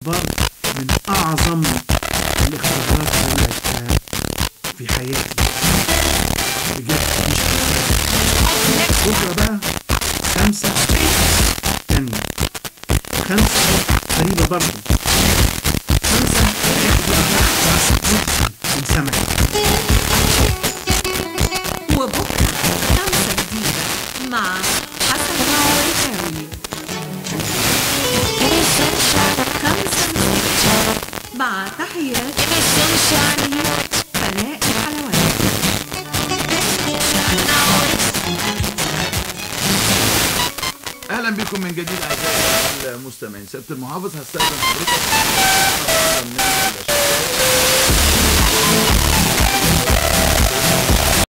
برضه من أعظم الاختبارات اللي أنا عشتها في حياتي بجد. مش بكرة بقى 5 تانية، 5 غريبة برضه، 5 من سمك. وبكرة 5 جديدة مع حسن الشاوي. 5 مع تحيات فناء الحلواني. اهلا بكم من جديد اعزائي المستمعين. سياده المحافظ هستخدم حضرتك